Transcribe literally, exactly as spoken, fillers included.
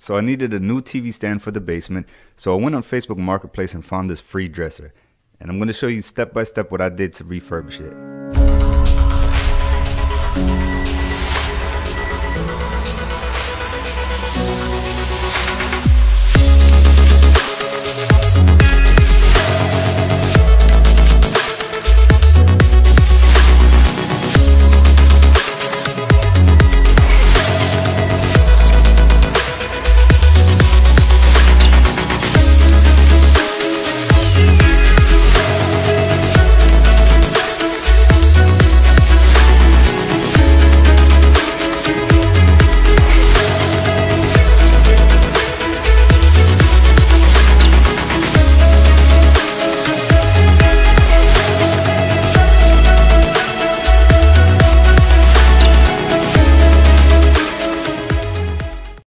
So I needed a new T V stand for the basement, so I went on Facebook Marketplace and found this free dresser. And I'm going to show you step by step what I did to refurbish it.